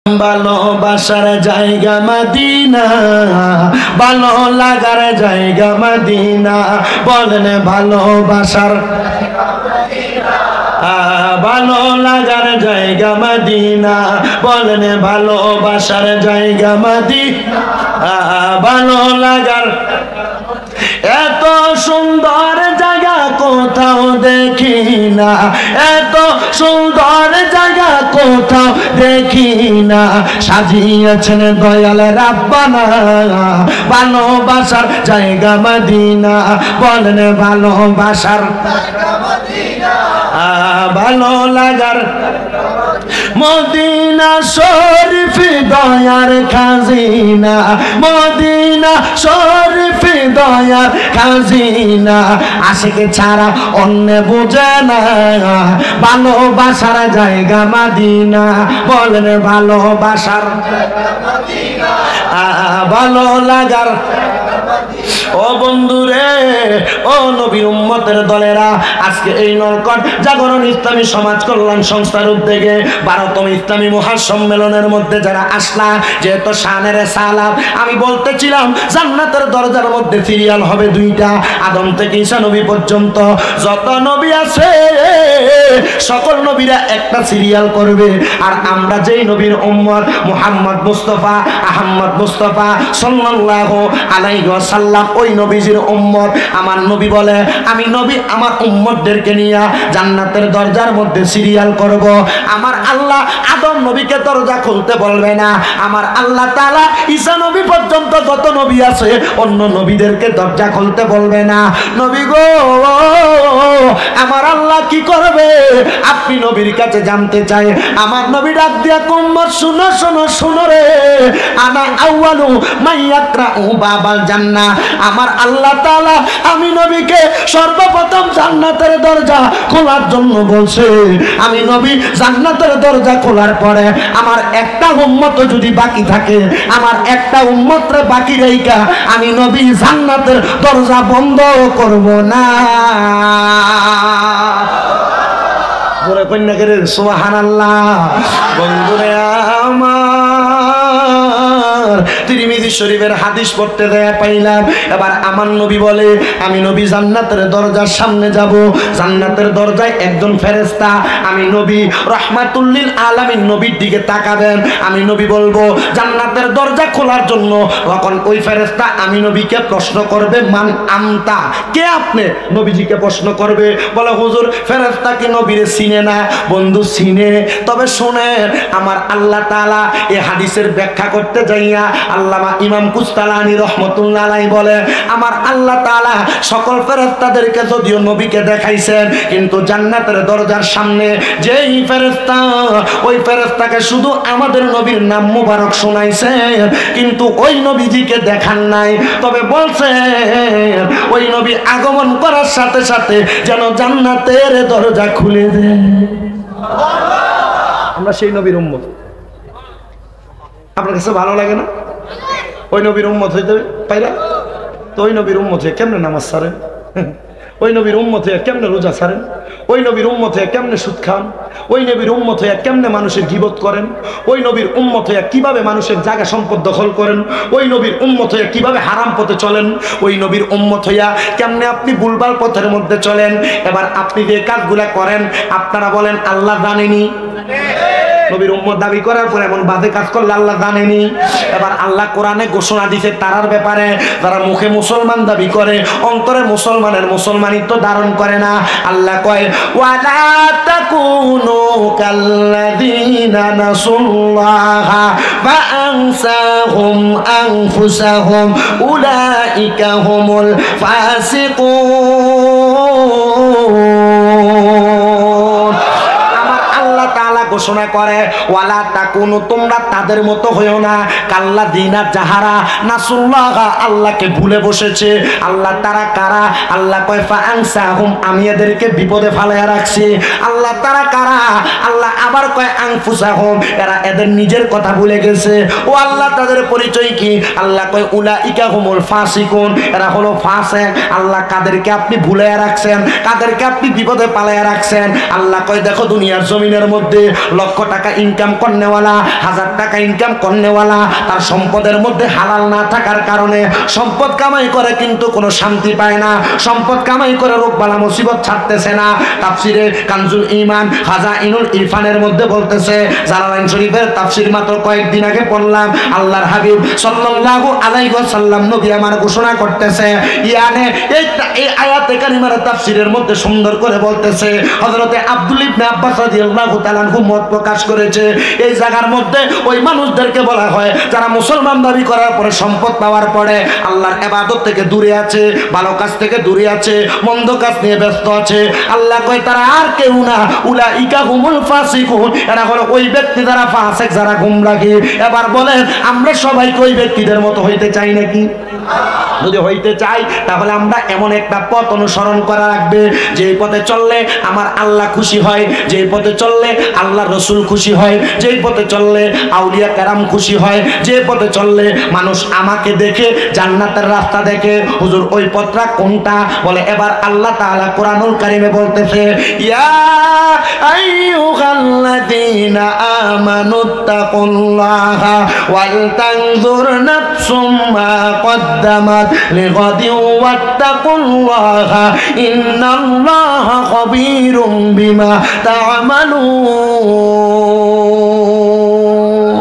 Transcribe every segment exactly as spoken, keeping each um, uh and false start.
ভালোবাসার জায়গা মদিনা, ভালো লাগার জায়গা মদিনা। বলেন ভালোবাসার ভালো লাগার জায়গা মদিনা, বলেন ভালোবাসার জায়গা মদিনা, ভালো লাগার। এত সুন্দর জায়গা কোথাও দেখি না, এত সুন্দর জায়গা কোথাও দেখি না। সাজিয়েছেন দয়াল রাব্বানা ভালোবাসার জায়গা মদিনা। বলেন ভালোবাসার ভালো লাগার মদিনা শরীফ দয়ার খাজিনা, মদিনা শরীফ দয়ার খাজিনা। আশিকে ছাড়া অন্য বুঝে না ভালোবাসার জায়গা মদিনা। বলেন ভালোবাসার ভালো লাগার। ও বন্ধুরে, ও নবীর উম্মতের দলেরা, আজকে এই নরকট জাগরণ ইসলামী সমাজ কল্যাণ সংস্থার উদ্যোগে বারোতম ইসলামী মহাসম্মেলনের মধ্যে যারা আসলা, যেহেতু শানের সালাম, আমি বলতেছিলাম জান্নাতের দরজার মধ্যে সিরিয়াল হবে দুইটা, আদম থেকে ঈসা নবী পর্যন্ত যত নবী আছে সকল নবীরা একটা সিরিয়াল করবে। আর আমরা যেই নবীর উম্মত মুহাম্মদ মুস্তাফা আহমদ মুস্তাফা সাল্লাল্লাহু আলাইহি ওয়াসাল্লাম, ওই নবীজির উম্মত। আমার নবী বলে আমি নবী আমার উম্মতদেরকে নিয়ে জান্নাতের দরজার মধ্যে সিরিয়াল করব। আমার আল্লাহ আদম নবীকে দরজা খুলতে বলবে না, আমার আল্লাহ তাআলা ঈসা নবী পর্যন্ত যত নবী আছে অন্য নবীদেরকে দরজা খুলতে বলবে না। নবী গো, আমার আল্লাহ কি করবে আপনি নবীর কাছে জানতে চাই। আমার নবী ডাক দিয়া উম্মত শুনো শুনো শুনো রে, আনা আউয়ালু মাইয়াকরাউ বাবাল জান্নাহ। আমার আল্লাহ তাআলা আমি নবীকে সর্বপ্রথম জান্নাতের দরজা খোলার জন্য বলছে। আমি নবী জান্নাতের দরজা খোলার পরে আমার একটা উম্মত যদি বাকি থাকে, আমার একটা উম্মতরে বাকি রাইখা আমি নবী জান্নাতের দরজা বন্ধ করব না। জোরে কন্যা করে সুবহানাল্লাহ। বন্ধুরে আমার তিরমিজি শরীফের হাদিস পড়তে দেয়া পাইলাম। এবার আমার নবী বলে আমি নবী জান্নাতের দরজার সামনে যাব, জান্নাতের দরজায় একজন ফেরেশতা, আমি নবী রাহমাতুল লিল আলামিন নবীর দিকে তাকাবেন। আমি নবী বলবো জান্নাতের দরজা খোলার জন্য, তখন ওই ফেরেশতা আমি নবীকে প্রশ্ন করবে মান আনতা, কে আপনি? নবীজিকে প্রশ্ন করবে, বলে হুজুর ফেরেশতা কি নবীরে চিনে না? বন্ধু চিনে, তবে শুনেন আমার আল্লাহ তাআলা এই হাদিসের ব্যাখ্যা করতে যাইয়া আল্লামা ইমাম কুস্তালানী রহমতুল্লাহ আলাইহি বলে আমার আল্লাহ তাআলা সকল ফেরেশতাদেরকে যদিও নবীকে দেখাইছেন, কিন্তু জান্নাতের দরজার সামনে যেই ফেরেশতা, ওই ফেরেশতাকে শুধু আমাদের নবীর নাম মুবারক শোনাইছেন, কিন্তু ওই নবীজিকে দেখান নাই। তবে বলছেন ওই নবী আগমন করার সাথে সাথে যেন জান্নাতের দরজা খুলে দেয়। আমরা সেই নবীর উম্মত। আপনার কাছে ভালো লাগে না? ওই নবীর উম্মত হইতে পাইরা তো ওই নবীর উম্মত হয়ে কেমনে নামাজ ছাড়েন? ওই নবীর উম্মত হয়ে কেমনে রোজা ছাড়েন? ওই নবীর উম্মত হয়ে কেমনে সুদ খান? ওই নবীর উম্মত হয়ে কেমনে মানুষের গীবত করেন? ওই নবীর উম্মত হয়ে কিভাবে মানুষের জায়গা সম্পদ দখল করেন? ওই নবীর উম্মত হয়ে কিভাবে হারাম পথে চলেন? ওই নবীর উম্মত হইয়া কেমনে আপনি ভুলভাল পথের মধ্যে চলেন? এবার আপনি যে কাজগুলা করেন আপনারা বলেন আল্লাহ জানেনি? নবীর উম্মত দাবি করার পর এমন বাজে কাজ করলে আল্লাহ জানেনি? এবার আল্লাহ কোরআনে ঘোষণা দিছে তারার ব্যাপারে, যারা মুখে মুসলমান দাবি করে অন্তরে মুসলমানের মুসলমানিত্ব ধারণ করে না। আল্লাহ কয় ওয়ালা তাকুনু কাল্লাযীনা নাসুল্লাহা ফাআনসাহুম আনফুসাহুম উলাইকা হুমুল ফাসিকুন। ঘোষণা করে ওয়ালা তাকুনু, তোমরা তাদের মতো হইও না, কাল্লাযীনা যাহারা নাসুল্লাহা, আল্লাহকে ভুলে বসেছে। আল্লাহ তারা কারা? আল্লাহ কয় ফাআনসাহুম, আমি এদেরকে বিপদে ফালাইয়া রাখছি। আল্লাহ তারা কারা? আল্লাহ আবার কয় আনফুসাহুম, এরা এদের নিজের কথা ভুলে গেছে। ও আল্লাহ তাদের পরিচয় কি? আল্লাহ কয় উলাইকা হুমুল ফাসিকুন, এরা হলো ফাসিক। আল্লাহ কাদেরকে আপনি ভুলাইয়া রাখছেন, কাদেরকে আপনি বিপদে পালাইয়া রাখছেন? আল্লাহ কয় দেখো দুনিয়ার জমিনের মধ্যে লক্ষ টাকা ইনকাম করনেওয়ালা, হাজার টাকা ইনকাম করনেওয়ালা, তার সম্পদের মধ্যে হালাল না থাকার কারণে সম্পদ কামাই করে কিন্তু কোনো শান্তি পায় না, সম্পদ কামাই করে রোগবালা মুসিবত ছাড়তেছে না। তাফসিরে কানজুল ঈমান খাজাইনুল ইরফানের মধ্যে বলতেছে, জালালাইন শরীফের তাফসির মাত্র কয়েকদিন আগে পড়লাম, আল্লাহর হাবিব সাল্লাল্লাহু আলাইহি ওয়াসাল্লাম নবী আমার ঘোষণা করতেছে, ইয়ানে এই এই আয়াতে কারিমার তাফসিরের মধ্যে সুন্দর করে বলতেছে, হযরতে আব্দুল ইবনে আব্বাস রাদিয়াল্লাহু তাআলা আনহু মত প্রকাশ করেছে, এই জায়গার মধ্যে ওই মানুষদেরকে বলা হয় যারা মুসলমান দাবি করার পরে সম্পদ পাওয়ার পরে আল্লাহর ইবাদত থেকে দূরে আছে, ভালো কাজ থেকে দূরে আছে, মন্দ কাজ নিয়ে ব্যস্ত আছে। আল্লাহ কয় তারা আর কেউ না, উলাইকা হুমুল ফাসিকুন, এরা হলো ওই ব্যক্তি যারা ফাসিক, যারা গুমরাহী। এবার বলেন আমরা সবাই ওই ব্যক্তিদের মতো হইতে চাই নাকি? যদি হইতে চাই তাহলে আমরা এমন একটা পথ অনুসরণ করা লাগবে যে পথে চললে আমার আল্লাহ খুশি হয়, যে পথে চললে আল্লাহ রসুল খুশি হয়, যে পথে চললে আউলিয়া কেরাম খুশি হয়, যে পথে চললে মানুষ আমাকে দেখে জান্নাতের রাস্তা দেখে। হুজুর ওই পথটা কোনটা? বলে এবার আল্লাহ তাআলা কোরআনুল কারীমে বলতেছে, ইয়া আইয়ুহাল্লাযীনা আমানুত্তাকুল্লাহা ওয়াল তানজুর নাফসুম মা কদ্দামাত লিগাদিন ওয়াত্তাকুল্লাহা ইন্নাল্লাহা খাবীরুম বিমা তা'মালুন।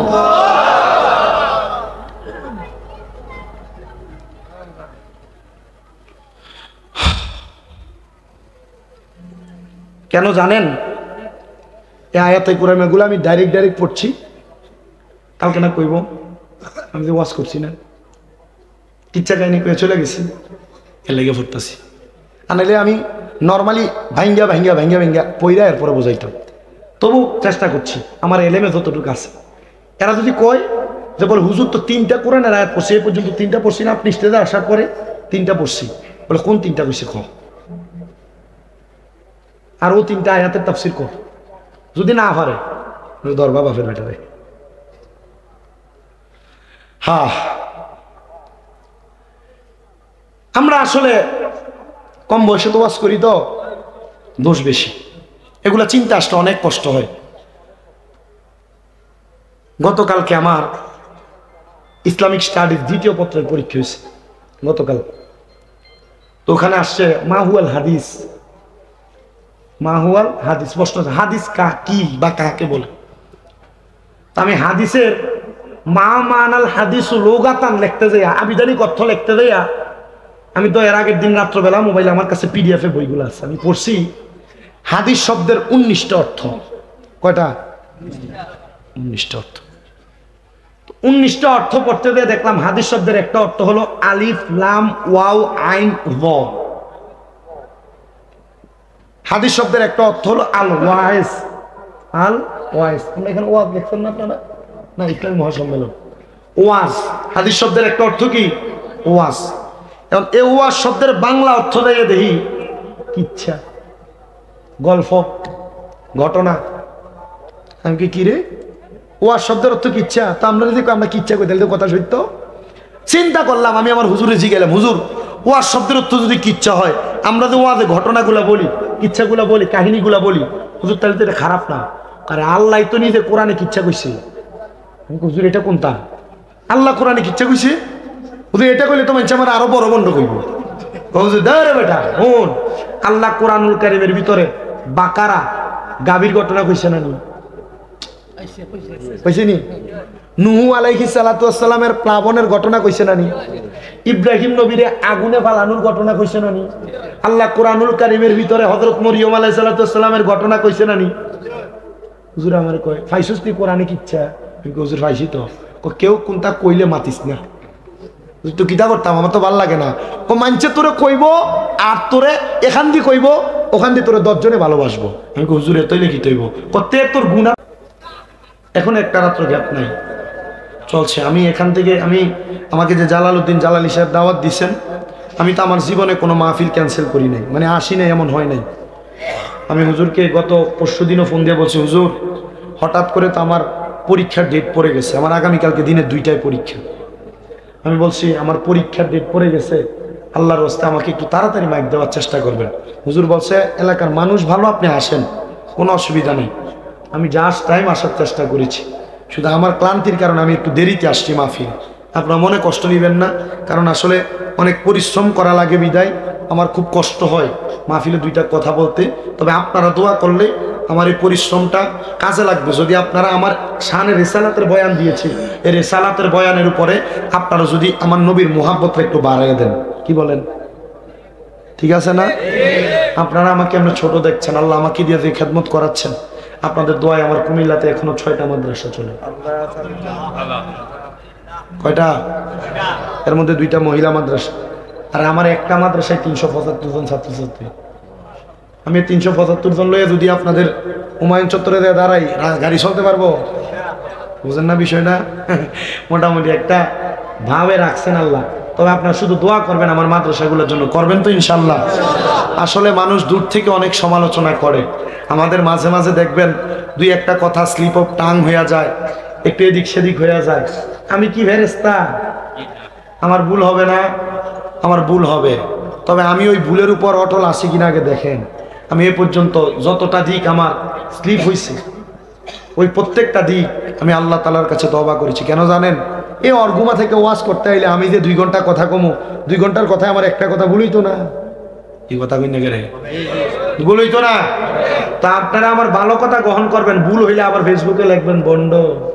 কেন জানেন? এই আয়াতে কোরআনগুলো আমি ডাইরেক্ট ডাইরেক্ট পড়ছি, কালকে না কইব আমি যে ওয়াজ করছি না, কিচ্ছা কাহিনী করে চলে গেছি, এর লেগে পড়তেছি। আনাইলে আমি নর্মালি ভাঙ্গা ভাঙ্গা ভাঙ্গা ভাঙ্গা পইরা এরপরে বোঝাইতাম, তবু চেষ্টা করছি আমার এলেমে যতটুকু আছে। এরা যদি কয় যে বলে হুজুর তো তিনটা কোরআনের আয়াত পড়ছি, এই পর্যন্ত তিনটা পড়ছি না, আপনি স্টেজে আসার পরে তিনটা পড়ছি, বলে কোন তিনটা কইছে খ, আর ও তিনটা আয়াতের তাফসীর কর, যদি না পারে দরবা বাপের বেটারে। হ্যাঁ, আমরা আসলে কম বয়সে তো ওয়াজ করি তো দোষ বেশি, এগুলা চিন্তা আসলে অনেক কষ্ট হয়। গতকালকে আমার ইসলামিক স্টাডিজ দ্বিতীয় পত্রের পরীক্ষা হয়েছে গতকাল, তো ওখানে আসছে মাহুয়াল হাদিস, মাহুয়াল হাদিস প্রশ্ন, হাদিস কা কি বা কাকে বলে? আমি হাদিসের মা মানাল হাদিস লোগাতান লিখতে যাই, আবিধানিক অর্থ লিখতে যাইয়া আমি তো এর আগের দিন রাত্রবেলা মোবাইলে আমার কাছে পিডিএফ এ বইগুলো আছে, আমি পড়ছি হাদিস শব্দের উনিশটা অর্থ। কয়টা? উনিশটা অর্থ। উনিশটা অর্থ পড়তে দিয়ে দেখলাম হাদিস শব্দের একটা অর্থ হলো আলিফ লাম ওয়াও আইন ভ। হাদিস শব্দের একটা অর্থ হলো আল ওয়াইস, আল ওয়াইস। আমরা এখানে ওয়াজ লিখছেন না আপনারা? না, ইসলামী মহাসম্মেলন। ওয়াজ হাদিস শব্দের একটা অর্থ কি? ওয়াজ। এখন এই ওয়াজ শব্দের বাংলা অর্থ দিয়ে দেখি কিচ্ছা, গল্প, ঘটনা। আমি কি কিরে ওয়াজ শব্দের অর্থ কিচ্ছা? তা আমরা যদি আমরা কিচ্ছা কই তাহলে কথা সত্য। চিন্তা করলাম, আমি আমার হুজুরে জিগেলাম, হুজুর ওয়াজ শব্দের অর্থ যদি কিচ্ছা হয়, আমরা যে ওয়াজে ঘটনাগুলা বলি, কিচ্ছাগুলা বলি, কাহিনীগুলা বলি, হুজুর তাহলে তো এটা খারাপ না। আরে আল্লাহ তো নিজে কোরআনে কিচ্ছা কইছে। আমি হুজুর এটা কোনটা? আল্লাহ কোরআনে কিচ্ছা কইছে, হুজুর এটা কইলে তো মানুষ আমার আরো বড় বন্ধ কইব। হুজুর দাঁড়ে বেটা হুন, আল্লাহ কোরআনুল কারীমের ভিতরে বাকারা গাভীর ঘটনা কইছে না নি? কইছে নি? নূহ আলাইহিস সালাতু ওয়াস সালামের প্লাবনের ঘটনা কইছে না নি? ইব্রাহিম নবীরে আগুনে ফালানোর ঘটনা কইছে না নি? আল্লাহ কোরআনুল কারীমের ভিতরে হযরত মরিয়ম আলাইহিস সালাতু ওয়াস সালামের ঘটনা কইছে না নি? হুজুর আমার কয় ফাইসুস নি কোরআনে কিচ্ছা? হুজুর ফাইসি তো। কেউ কোনটা কইলে মাতিস না, তো কিতা করতাম, আমার তো ভাল লাগে না। ও মানছে তোরে কইব আর তোরে এখান দিয়ে কইব, ওখান দিয়ে তোরে দশজনে ভালোবাসবো। আমি হুজুর এতই লিখিত হইব কত তোর গুণা। এখন একটা রাত্র গ্যাপ নাই, চলছে। আমি এখান থেকে আমি আমাকে যে জালালউদ্দিন জালালী সাহেব দাওয়াত দিচ্ছেন, আমি তো আমার জীবনে কোনো মাহফিল ক্যান্সেল করি নাই, মানে আসি নাই এমন হয় নাই। আমি হুজুরকে গত পরশু দিনও ফোন দিয়ে বলছি, হুজুর হঠাৎ করে তো আমার পরীক্ষার ডেট পড়ে গেছে, আমার আগামীকালকে দিনের দুইটায় পরীক্ষা। আমি বলছি আমার পরীক্ষার ডেট পড়ে গেছে, আল্লাহর রাস্তায় আমাকে একটু তাড়াতাড়ি মাইক দেওয়ার চেষ্টা করবেন। হুজুর বলছে এলাকার মানুষ ভালো, আপনি আসেন, কোনো অসুবিধা নেই। আমি জাস্ট টাইম আসার চেষ্টা করেছি, শুধু আমার ক্লান্তির কারণে আমি একটু দেরিতে আসছি মাহফিল। আপনারা মনে কষ্ট নেবেন না, কারণ আসলে অনেক পরিশ্রম করা লাগে বিদায় আমার খুব কষ্ট হয় মাহফিলে দুইটা কথা বলতে। তবে আপনারা দোয়া করলে আমার এই পরিশ্রমটা কাজে লাগবে। যদি আপনারা আমার শানে রিসালাতের বয়ান দিয়েছি, এই রিসালাতের বয়ানের উপরে আপনারা যদি আমার নবীর মোহাব্বতটা একটু বাড়াইয়া দেন, কি বলেন? ঠিক আছে না? আপনারা আমাকে এমনি ছোট দেখছেন, আল্লাহ আমাকে দিয়ে দিয়ে খেদমত করাচ্ছেন। আপনাদের দোয়ায় আমার কুমিল্লাতে এখনো ছয়টা মাদ্রাসা চলে। কয়টা? এর মধ্যে দুইটা মহিলা মাদ্রাসা, আর আমার একটা মাদ্রাসায় তিনশো পঁচাত্তর জন ছাত্রছাত্রী। আমি তিনশো পঁচাত্তর জন লইয়া যদি আপনাদের হুমায়ুন চত্বরে দাঁড়াই, গাড়ি চলতে পারবো? বুঝেন না বিষয়টা? মোটামুটি একটা ভাবে রাখছেন আল্লাহ। তবে আপনারা শুধু দোয়া করবেন আমার মাদ্রাসাগুলোর জন্য, করবেন তো ইনশাল্লাহ? আসলে মানুষ দূর থেকে অনেক সমালোচনা করে, আমাদের মাঝে মাঝে দেখবেন দুই একটা কথা স্লিপ অফ টাং হয়ে যায়, একটু এদিক সেদিক হয়ে যায়। আমি কি ফেরেশতা? আমার ভুল হবে না? আমার ভুল হবে, তবে আমি ওই ভুলের উপর অটল আছি কিনা আগে দেখেন। আমি এ পর্যন্ত যতটা দিক আমার স্লিপ হয়েছে, ওই প্রত্যেকটা দিক আমি আল্লাহ তাআলার কাছে তওবা করেছি। কেন জানেন? এই অর্গুমা থেকে ওয়াজ করতে আইলে আমি যে দুই ঘন্টা কথা কমো, দুই ঘন্টার কথায় আমার একটা কথা ভুল হইতো না। এই কথা কই না গেলে ভুল হইতো না। তা আপনারা আমার ভালো কথা গ্রহণ করবেন, ভুল হইলে আবার ফেসবুকে লিখবেন বন্ড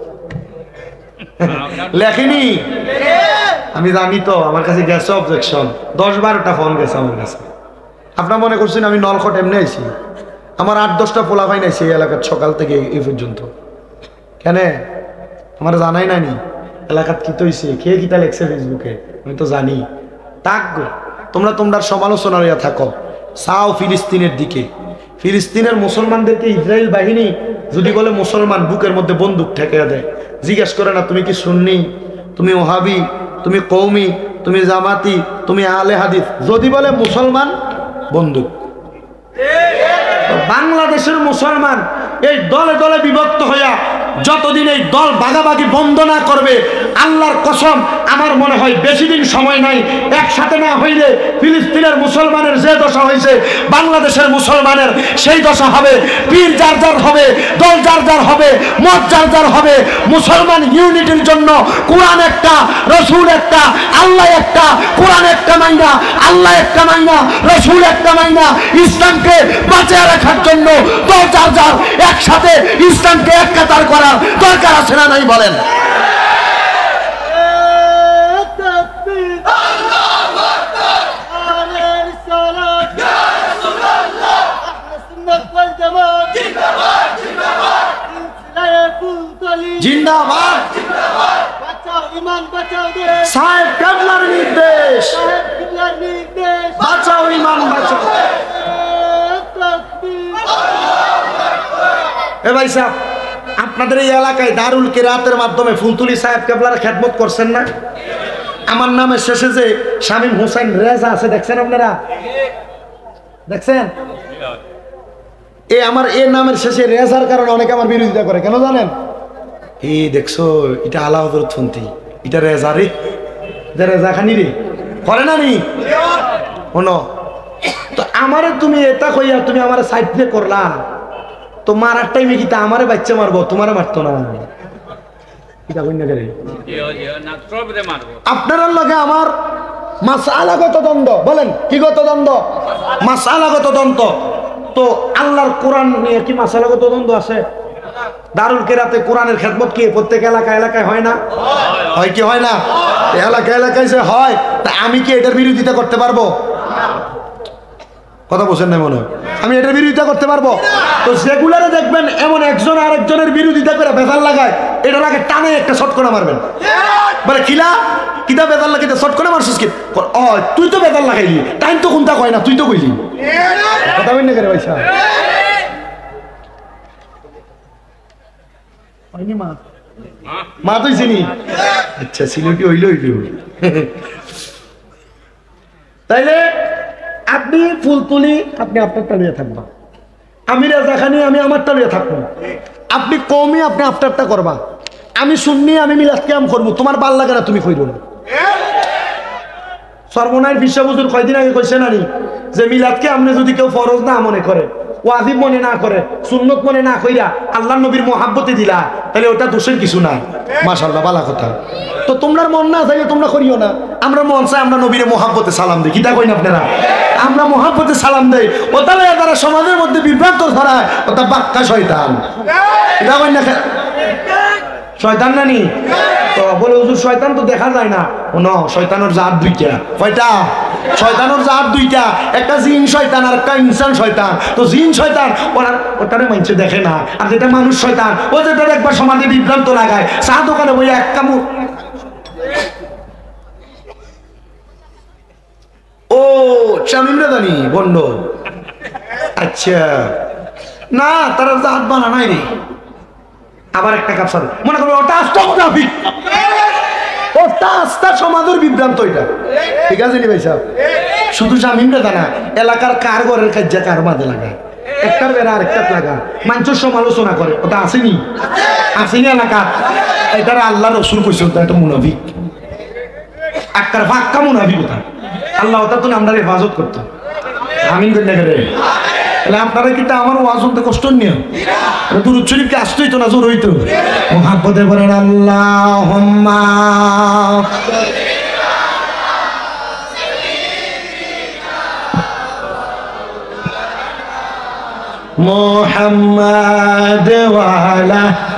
লেখিনি। আমি জানি তো, আমার কাছে গেছে অবজেকশন, দশ বারোটা ফোন গেছে আমার কাছে। আপনার মনে করছেন আমি নলখট এমনি আইছি? আমার আট দশটা পোলা ভাই নাইছে এই এলাকার সকাল থেকে এই পর্যন্ত। কেন? আমার জানাই নানি এলাকাত কি তৈছে, কে কিতা লেখছে ফেসবুকে, আমি তো জানি। তাক তোমরা তোমরা সমালোচনা হইয়া থাকো, চাও ফিলিস্তিনের দিকে। ফিলিস্তিনের মুসলমানদেরকে ইসরায়েল বাহিনী যদি বলে মুসলমান, বুকের মধ্যে বন্দুক ঠেকিয়ে দেয়। জিজ্ঞেস করে না তুমি কি সুন্নি, তুমি ওহাবি, তুমি কৌমি, তুমি জামাতি, তুমি আলে হাদিস। যদি বলে মুসলমান, বন্দুক। বাংলাদেশের মুসলমান এই দলে দলে বিভক্ত হইয়া যতদিন এই দল ভাগাভাগি বন্ধ না করবে, আল্লাহর কসম আমার মনে হয় বেশি দিন সময় নাই, একসাথে না হইলে ফিলিস্তিনের মুসলমানের যে দশা হয়েছে বাংলাদেশের মুসলমানের সেই দশা হবে। পীর যার যার হবে, দল যার যার হবে, মত যার যার হবে। মুসলমান ইউনিটির জন্য কোরআন একটা, রসুল একটা, আল্লাহ একটা। কোরআন একটা মাইনা, আল্লাহ একটা মাইনা, রসুল একটা মাইনা। ইসলামকে বাঁচিয়ে রাখার জন্য দল যার যার একসাথে ইসলামকে এক কাতার করার দরকার আছে না নাই বলেন? জিন্দাবাদ, সাহেব কেবলার নির্দেশ, বাঁচাও ইমান বাঁচাও। এ ভাই সাহেব, আপনাদের এই এলাকায় দারুল কিরাতের মাধ্যমে ফুলতুলি সাহেব কেবলার খেদমত করছেন না? আমার নামের শেষে যে শামীম হোসেন রেজা আছে, দেখছেন আপনারা? দেখছেন? এ আমার এ নামের শেষে রেজার কারণে অনেকে আমার বিরোধিতা করে। কেন জানেন? এই দেখছো, এটা আলা হযরত ফন্তি, এটা রেজা রে, রেজা খানি রে করে না নি শোনো তো। আমারে তুমি এটা কইয়া তুমি আমার সাইড দিয়ে করলা, তো মারার টাইমে কি তা আমারে বাচ্চা মারবো, তোমারে মারতো না। আপনার লগে আমার মাসআলাগত দ্বন্দ্ব, বলেন কি গত দ্বন্দ্ব? মাসআলাগত দ্বন্দ্ব। তো আল্লাহর কোরআন নিয়ে কি মাসআলাগত দ্বন্দ্ব আছে? দারুল কিরাতে কোরআনের খেদমত কি প্রত্যেক এলাকা এলাকায় হয় না? হয় কি হয় না? এলাকা এলাকায় যে হয়, তা আমি কি এটার বিরোধিতা করতে পারবো? কথা বলছেন না মনে হয়? আমি এটার বিরোধিতা করতে পারবো? তো যেগুলারে দেখবেন এমন একজন আরেকজনের বিরোধিতা করে বেজাল লাগায়, এটার আগে টানে একটা শটকনা মারবেন। বলে কিলা কিতা বেজাল লাগাই শটকনা মারছিস কি? ও তুই তো বেজাল লাগাইলি, টাইম তো কোনটা কয় না, তুই তো কইলি। কথা বল না করে ভাই সাহেব। মা মা তুই চিনি? আচ্ছা সিলেটি হইল হইল। তাইলে আপনি ফুলতুলি, আপনি আপনারটা নিয়ে থাকবা, আমি রেজাখানি, আমি আমারটা নিয়ে থাকবো। আপনি কওমি, আপনি আপনারটা করবা। আমি সুন্নি, আমি মিলাদ কিয়াম করবো। তোমার ভাল লাগে না, তুমি কইরো না। সর্বনাশ বিশ্ব হুজুর কয়দিন আগে কইছে নানি যে মিলাদকে আপনি যদি কেউ ফরজ না মনে করে, ওয়াজিব মনে না করে, সুন্নত মনে না কইরা আল্লাহর নবীর মহাব্বতে দিলা, তাহলে ওটা দোষের কিছু না। মাশাআল্লাহ, ভালো কথা। তো তোমরা মন না চাইলে তোমরা করিও না। আমরা মন চাই আমরা নবীর মহাব্বতে সালাম দিই, কিটা কইন আপনারা? আমরা মহাব্বতে সালাম দেই। ওটা তারা সমাজের মধ্যে বিভ্রান্ত ছড়ায়, ওটা বাক্কা শয়তান। এটা কইন না, শয়তান নানি তো বলে হুজুর শয়তান তো দেখা যায় না। ন শয়তানের জাত দুইটা। কয়টা? শয়তানের জাত দুইটা, একটা জিন শয়তান আর একটা ইনসান শয়তান। তো জিন শয়তান ওরা ওটারে মানুষ দেখে না, আর যেটা মানুষ শয়তান ও যেটা একবার সমাজে বিভ্রান্ত লাগায়। চা দোকানে বই এক কামড়, ও চামিমরা জানি বন্ড। আচ্ছা না, তারা জাত বানা নাই রে। আবার একটা কাপ সাথে মনে করবে ওটা আস্ত মুনাফিক, ওটা আস্থা সমাজের বিভ্রান্ত। এটা ঠিক আছে নি ভাই সাহেব? শুধু জামিনটা জানা, এলাকার কার ঘরের কাজে কার মাঝে লাগায়, একটার বেড়া আরেকটা লাগা, মানুষের সমালোচনা করে, ওটা আসেনি? আসেনি এলাকা? এটার আল্লাহ রসুল কইছে ওটা একটা মুনাফিক, একটার ফাঁকা মুনাফিক। ওটা আল্লাহ ওটা তো আমরা হেফাজত করতো। আমিন করে রে। তাহলে আপনারা কিন্তু আমার ওয়াজ শুনতে কষ্ট নিয়ে দুরূদ শরীফকে আসতে হইতো না, জোর হইতো। মুহাব্বতে বলেন আল্লাহুম্মা মুহাম্মাদ ওয়া আলা